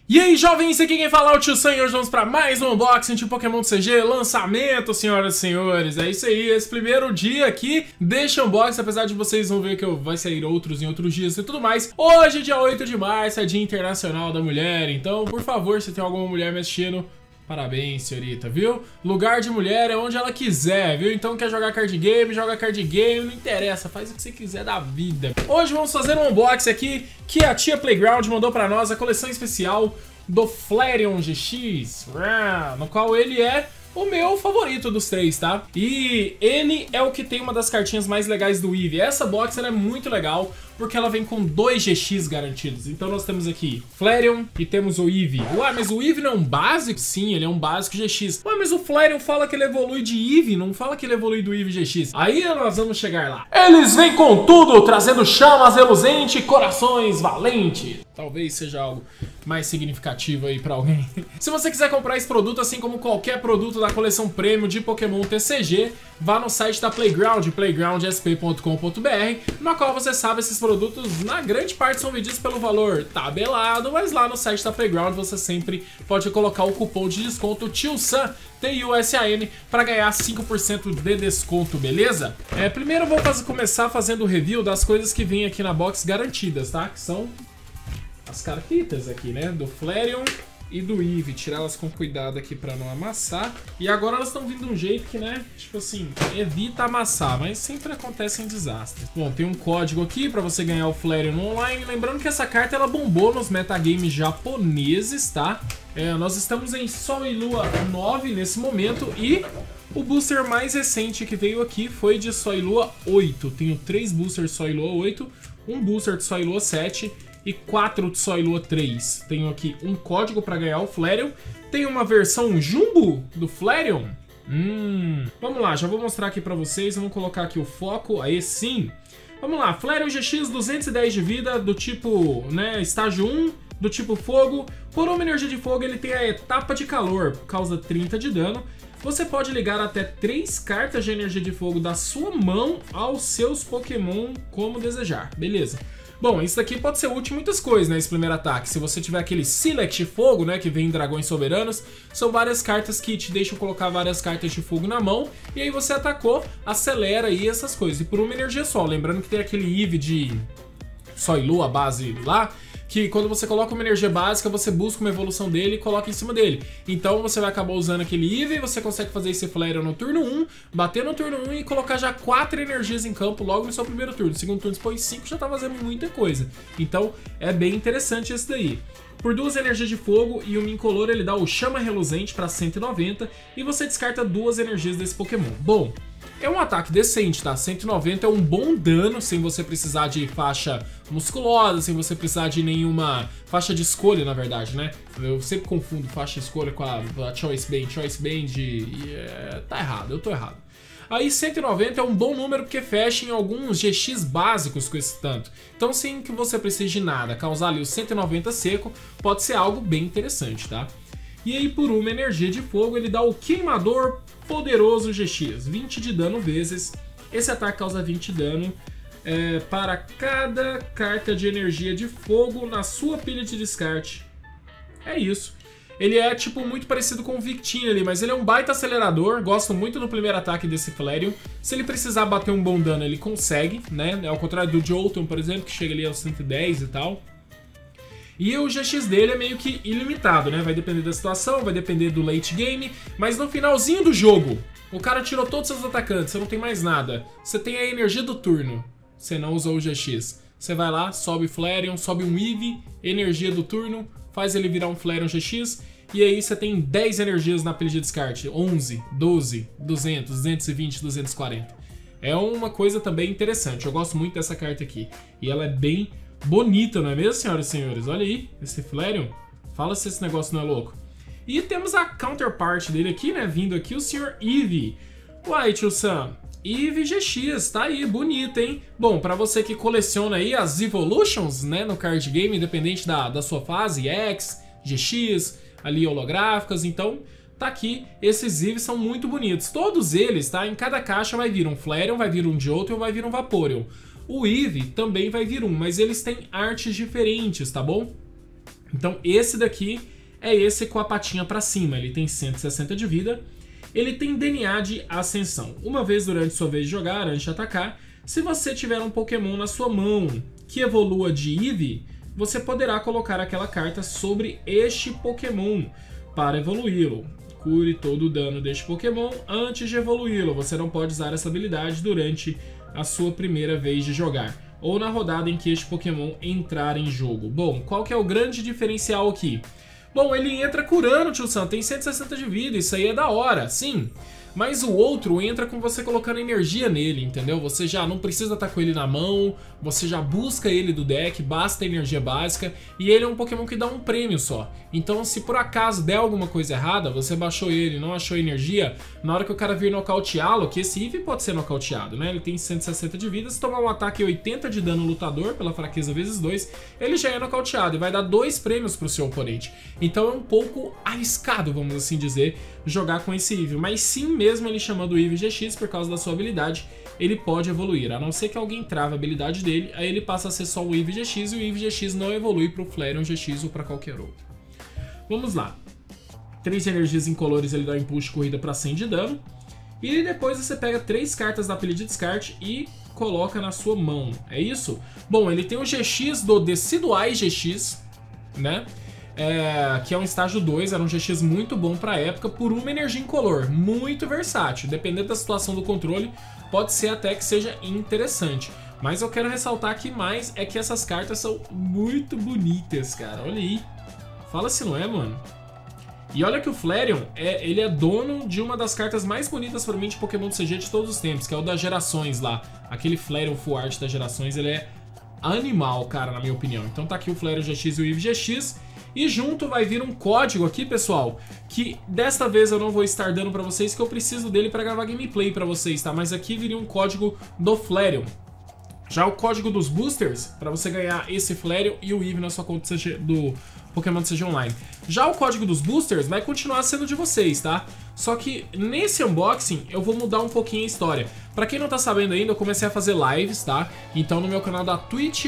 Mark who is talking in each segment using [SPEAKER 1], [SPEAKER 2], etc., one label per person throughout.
[SPEAKER 1] E aí, jovens, aqui quem fala é o Tio Sam e hoje vamos para mais um unboxing de Pokémon CG, lançamento, senhoras e senhores. É isso aí, esse primeiro dia aqui deste unboxing, apesar de vocês vão ver que vai sair outros em outros dias e tudo mais. Hoje, dia 8 de março, é Dia Internacional da Mulher, então, por favor, se tem alguma mulher me assistindo, parabéns, senhorita, viu? Lugar de mulher é onde ela quiser, viu? Então quer jogar card game, joga card game, não interessa, faz o que você quiser da vida. Hoje vamos fazer um unboxing aqui que a tia Playground mandou pra nós, a coleção especial do Flareon GX, no qual ele é o meu favorito dos três, tá? E ele é o que tem uma das cartinhas mais legais do Eevee. Essa box ela é muito legal porque ela vem com 2 GX garantidos. Então nós temos aqui Flareon e temos o Eevee. Ué, mas o Eevee não é um básico? Sim, ele é um básico GX. Ué, mas o Flareon fala que ele evolui de Eevee, não fala que ele evolui do Eevee GX. Aí nós vamos chegar lá. Eles vêm com tudo, trazendo chamas reluzentes e corações valentes. Talvez seja algo mais significativo aí pra alguém. Se você quiser comprar esse produto, assim como qualquer produto da coleção Premium de Pokémon TCG, vá no site da Playground, playgroundsp.com.br, no qual você sabe esses produtos, na grande parte, são vendidos pelo valor tabelado, mas lá no site da Playground você sempre pode colocar o cupom de desconto TIOSAN, TIUSAN, para ganhar 5% de desconto, beleza? Primeiro eu vou começar fazendo o review das coisas que vem aqui na box garantidas, tá? Que são as cartitas aqui, né? Do Flareon e do Eevee. Tirar elas com cuidado aqui pra não amassar. E agora elas estão vindo de um jeito que, né? Tipo assim, evita amassar, mas sempre acontecem desastres. Bom, tem um código aqui pra você ganhar o Flareon no online. Lembrando que essa carta ela bombou nos metagames japoneses, tá? Nós estamos em Sol e Lua 9 nesse momento e o booster mais recente que veio aqui foi de Sol e Lua 8. Tenho 3 boosters de Sol e Lua 8, um booster de Sol e Lua 7 e 4 de Sol e Lua 3. Tenho aqui um código para ganhar o Flareon. Tem uma versão Jumbo do Flareon. Vamos lá, já vou mostrar aqui para vocês. Vamos colocar aqui o foco, aí sim. Vamos lá, Flareon GX 210 de vida, do tipo, né, estágio 1, do tipo fogo. Por uma energia de fogo ele tem a etapa de calor, causa 30 de dano. Você pode ligar até 3 cartas de energia de fogo da sua mão aos seus Pokémon como desejar, beleza. Bom, isso daqui pode ser útil em muitas coisas, né, esse primeiro ataque. Se você tiver aquele Select Fogo, né, que vem em Dragões Soberanos, são várias cartas que te deixam colocar várias cartas de fogo na mão, e aí você atacou, acelera aí essas coisas. E por uma energia só, lembrando que tem aquele Eevee de Sol e Lua, base lá, que quando você coloca uma energia básica, você busca uma evolução dele e coloca em cima dele. Então você vai acabar usando aquele Eevee, você consegue fazer esse Flareon no turno 1, bater no turno 1 e colocar já 4 energias em campo logo no seu primeiro turno. No segundo turno, depois 5, já tá fazendo muita coisa. Então é bem interessante esse daí. Por 2 energias de fogo e um incolor, ele dá o Chama Reluzente para 190 e você descarta 2 energias desse Pokémon. Bom, é um ataque decente, tá? 190 é um bom dano, sem você precisar de faixa musculosa, sem você precisar de nenhuma faixa de escolha, na verdade, né? Eu sempre confundo faixa de escolha com a Choice Band. Choice Band tá errado, eu tô errado. Aí 190 é um bom número porque fecha em alguns GX básicos com esse tanto. Então sem que você precise de nada, causar ali o 190 seco pode ser algo bem interessante, tá? E aí por uma energia de fogo ele dá o Queimador Poderoso GX, 20 de dano vezes. Esse ataque causa 20 de dano para cada carta de energia de fogo na sua pilha de descarte. É isso. Ele é tipo muito parecido com o Victini ali, mas ele é um baita acelerador. Gosto muito do primeiro ataque desse Flareon. Se ele precisar bater um bom dano, ele consegue, né? Ao contrário do Jolteon, por exemplo, que chega ali aos 110 e tal. E o GX dele é meio que ilimitado, né? Vai depender da situação, vai depender do late game, mas no finalzinho do jogo, o cara tirou todos os seus atacantes, você não tem mais nada. Você tem a energia do turno, você não usou o GX. Você vai lá, sobe o Flareon, sobe um Eevee, energia do turno, faz ele virar um Flareon GX, e aí você tem 10 energias na pilha de descarte, 11, 12, 200, 220, 240. É uma coisa também interessante, eu gosto muito dessa carta aqui, e ela é bem bonita, não é mesmo, senhoras e senhores? Olha aí, esse Flareon. Fala se esse negócio não é louco. E temos a counterpart dele aqui, né? Vindo aqui o Sr. Eevee. Uai, tio Sam. Eevee GX, tá aí, bonito, hein? Bom, pra você que coleciona aí as Evolutions, né? No card game, independente da sua fase, X, GX, ali holográficas, então tá aqui, esses Eevees são muito bonitos. Todos eles, tá? Em cada caixa vai vir um Flareon, vai vir um Jolteon, vai vir um Vaporeon. O Eevee também vai vir um, mas eles têm artes diferentes, tá bom? Então esse daqui é esse com a patinha pra cima, ele tem 160 de vida, ele tem DNA de ascensão. Uma vez durante sua vez de jogar, antes de atacar, se você tiver um Pokémon na sua mão que evolua de Eevee, você poderá colocar aquela carta sobre este Pokémon para evoluí-lo. Cure todo o dano deste Pokémon antes de evoluí-lo. Você não pode usar essa habilidade durante a sua primeira vez de jogar, ou na rodada em que este Pokémon entrar em jogo. Bom, qual que é o grande diferencial aqui? Bom, ele entra curando, tio Sam, tem 160 de vida, isso aí é da hora, sim. Mas o outro entra com você colocando energia nele, entendeu? Você já não precisa estar com ele na mão, você já busca ele do deck, basta energia básica, e ele é um Pokémon que dá um prêmio só. Então se por acaso der alguma coisa errada, você baixou ele, não achou energia, na hora que o cara vir nocauteá-lo, que esse Eevee pode ser nocauteado, né? Ele tem 160 de vida, se tomar um ataque 80 de dano lutador, pela fraqueza vezes 2, ele já é nocauteado e vai dar 2 prêmios pro seu oponente. Então é um pouco arriscado, vamos assim dizer, jogar com esse Eevee, mas sim mesmo ele chamando o Eevee GX por causa da sua habilidade, ele pode evoluir, a não ser que alguém trave a habilidade dele, aí ele passa a ser só o Eevee GX e o Eevee GX não evolui para o Flareon GX ou para qualquer outro. Vamos lá. 3 energias incolores ele dá impulso de corrida para 100 de dano, e depois você pega 3 cartas da pilha de descarte e coloca na sua mão, é isso? Bom, ele tem o GX do Decidueye GX, né? Que é um estágio 2, era um GX muito bom pra época, por uma energia incolor, muito versátil, dependendo da situação do controle, pode ser até que seja interessante. Mas eu quero ressaltar aqui mais, é que essas cartas são muito bonitas, cara, olha aí, fala se não é, mano. E olha que o Flareon, ele é dono de uma das cartas mais bonitas pra mim de Pokémon do CG de todos os tempos, que é o das gerações lá, aquele Flareon Full Art das gerações, ele é animal, cara, na minha opinião. Então tá aqui o Flareon GX e o Eevee GX. E junto vai vir um código aqui, pessoal, que desta vez eu não vou estar dando pra vocês, que eu preciso dele pra gravar gameplay pra vocês, tá? Mas aqui viria um código do Flareon. Já o código dos boosters, pra você ganhar esse Flareon e o Eevee na sua conta do Pokémon CG Online. Já o código dos boosters vai continuar sendo de vocês, tá? Só que nesse unboxing eu vou mudar um pouquinho a história. Pra quem não tá sabendo ainda, eu comecei a fazer lives, tá? Então no meu canal da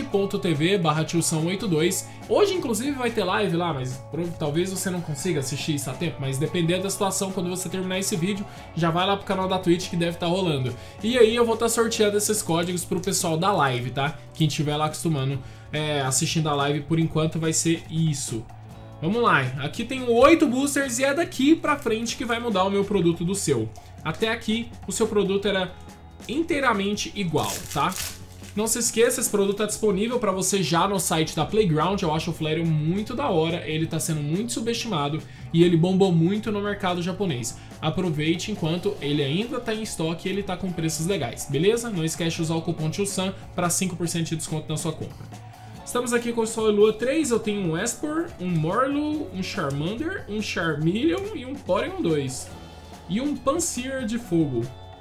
[SPEAKER 1] twitch.tv/tiozão82. Hoje inclusive vai ter live lá, mas talvez você não consiga assistir isso a tempo. Mas dependendo da situação, quando você terminar esse vídeo, já vai lá pro canal da Twitch que deve estar rolando. E aí eu vou estar sorteando esses códigos pro pessoal da live, tá? Quem estiver lá acostumando, assistindo a live, por enquanto vai ser isso. Vamos lá, aqui tem 8 boosters e é daqui pra frente que vai mudar o meu produto do seu. Até aqui, o seu produto era inteiramente igual, tá? Não se esqueça, esse produto tá disponível pra você já no site da Playground. Eu acho o Flareon muito da hora, ele tá sendo muito subestimado e ele bombou muito no mercado japonês. Aproveite enquanto ele ainda tá em estoque e ele tá com preços legais, beleza? Não esquece de usar o cupom TIOSAN para 5% de desconto na sua compra. Estamos aqui com o Sol e Lua 3, eu tenho um Espor, um Morlu, um Charmander, um Charmeleon e um Porygon 2. E um Pansear de fogo.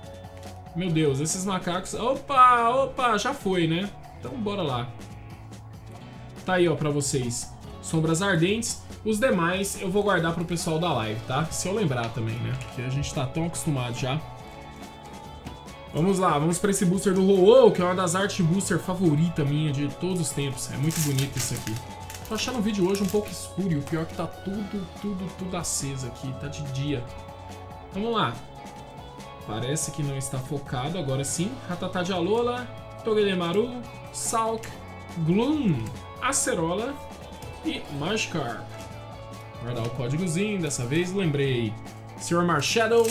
[SPEAKER 1] Meu Deus, esses macacos... Opa, já foi, né? Então bora lá. Tá aí, ó, pra vocês. Sombras ardentes. Os demais eu vou guardar pro pessoal da live, tá? Se eu lembrar também, né? Porque a gente tá tão acostumado já. Vamos lá, vamos pra esse booster do Ho-Oh, que é uma das artes de booster favorita minha de todos os tempos. É muito bonito isso aqui. Tô achando o vídeo hoje um pouco escuro e o pior é que tá tudo aceso aqui, tá de dia. Vamos lá. Parece que não está focado, agora sim. Rattata de Alola, Togedemaru, Salk, Gloom, Acerola e Magikarp. Guardar o códigozinho, dessa vez lembrei. Sr. Marshadow.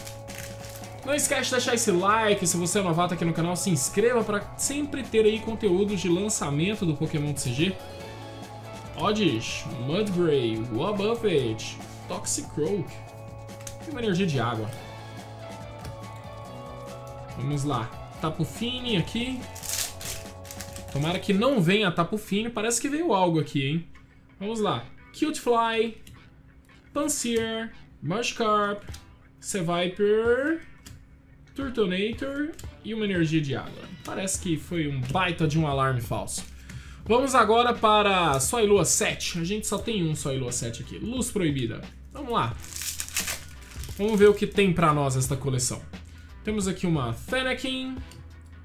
[SPEAKER 1] Não esquece de deixar esse like, se você é novato aqui no canal, se inscreva para sempre ter aí conteúdos de lançamento do Pokémon CG. Oddish, Mudbray, Wobbuffet, Toxicroak e uma energia de água. Vamos lá, Tapu Fini aqui. Tomara que não venha Tapu Fini, parece que veio algo aqui, hein? Vamos lá, Cutefly, Pansear, Magikarp, Seviper, Turtonator e uma energia de água. Parece que foi um baita de um alarme falso. Vamos agora para Sol e Lua 7. A gente só tem um Sol e Lua 7 aqui. Luz Proibida. Vamos lá. Vamos ver o que tem pra nós esta coleção. Temos aqui uma Fennekin,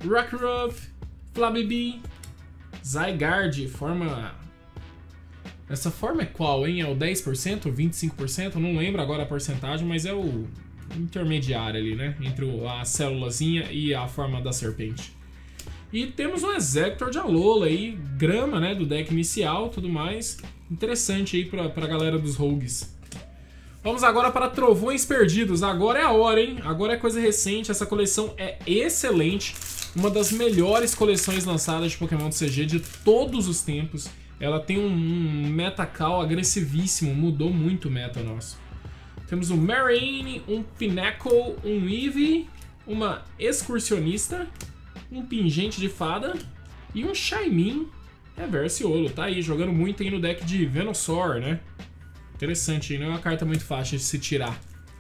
[SPEAKER 1] Rockruff, Flabébé, Zygarde, forma Essa forma é qual, hein? É o 10%, 25%? Não lembro agora a porcentagem, mas é o intermediário ali, né? Entre a célulazinha e a forma da serpente. E temos um Executor de Alola aí, grama, né? Do deck inicial, tudo mais. Interessante aí pra galera dos Rogues. Vamos agora para Trovões Perdidos. Agora é a hora, hein? Agora é coisa recente. Essa coleção é excelente. Uma das melhores coleções lançadas de Pokémon CG de todos os tempos. Ela tem um meta-call agressivíssimo. Mudou muito o meta nosso. Temos um Marine, um Pinnacle, um Eevee, uma Excursionista, um Pingente de Fada e um Shaymin Reverse Holo. Tá aí, jogando muito aí no deck de Venusaur, né? Interessante, não é uma carta muito fácil de se tirar.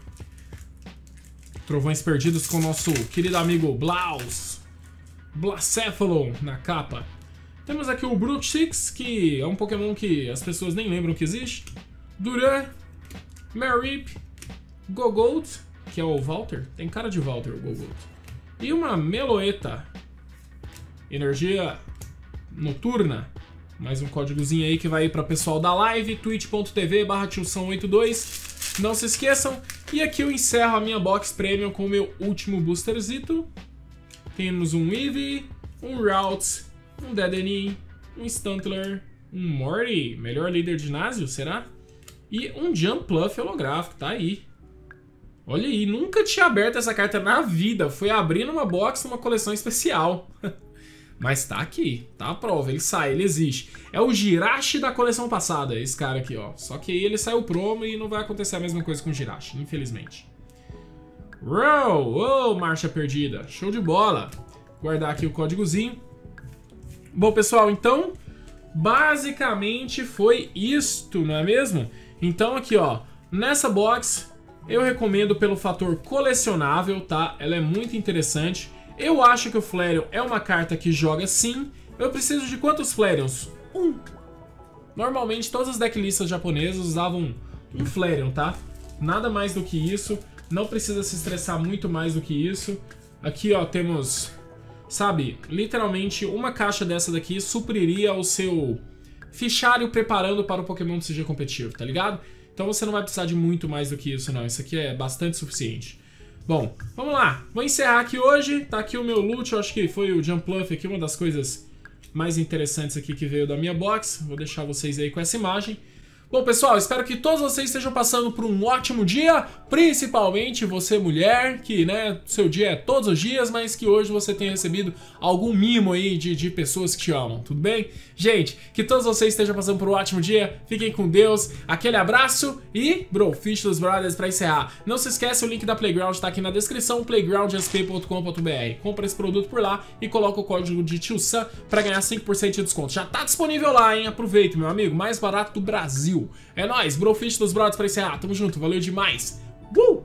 [SPEAKER 1] Trovões Perdidos com o nosso querido amigo Blacephalon na capa. Temos aqui o Brutix, que é um Pokémon que as pessoas nem lembram que existe. Duran, Marip, Gogold, que é o Walter. Tem cara de Walter o Gogold. E uma Meloetta. Energia Noturna. Mais um códigozinho aí que vai para o pessoal da live, twitch.tv/tilsão82. Não se esqueçam. E aqui eu encerro a minha box premium com o meu último boosterzito. Temos um Eevee, um Routes, um Dedenne, um Stuntler, um Morty, melhor líder de ginásio, será? E um Jumpluff holográfico, tá aí. Olha aí, nunca tinha aberto essa carta na vida. Foi abrir numa box numa coleção especial. Mas tá aqui, tá a prova, ele sai, ele existe. É o Jirachi da coleção passada, esse cara aqui, ó. Só que aí ele saiu promo e não vai acontecer a mesma coisa com o Jirachi, infelizmente. Uou, marcha perdida, show de bola. Guardar aqui o códigozinho. Bom, pessoal, então, basicamente foi isto, não é mesmo? Então aqui, ó, nessa box eu recomendo pelo fator colecionável, tá? Ela é muito interessante. Eu acho que o Flareon é uma carta que joga sim. Eu preciso de quantos Flareons? Um. Normalmente todas as decklistas japonesas usavam um Flareon, tá? Nada mais do que isso. Não precisa se estressar muito mais do que isso. Aqui, ó, temos, sabe, literalmente uma caixa dessa daqui supriria o seu fichário preparando para o Pokémon do CG competitivo, tá ligado? Então você não vai precisar de muito mais do que isso, não. Isso aqui é bastante suficiente. Bom, vamos lá. Vou encerrar aqui hoje. Tá aqui o meu loot. Eu acho que foi o Jumpluff aqui, uma das coisas mais interessantes aqui que veio da minha box. Vou deixar vocês aí com essa imagem. Bom, pessoal, espero que todos vocês estejam passando por um ótimo dia, principalmente você, mulher, que, né, seu dia é todos os dias, mas que hoje você tenha recebido algum mimo aí de pessoas que te amam, tudo bem? Gente, que todos vocês estejam passando por um ótimo dia, fiquem com Deus, aquele abraço e Brofish dos Brothers pra encerrar. Não se esquece, o link da Playground tá aqui na descrição, playgroundsp.com.br. Compra esse produto por lá e coloca o código de TILSAM pra ganhar 5% de desconto. Já tá disponível lá, hein? Aproveita, meu amigo, mais barato do Brasil. É nóis, Brofish dos Brothers pra encerrar. Tamo junto, valeu demais.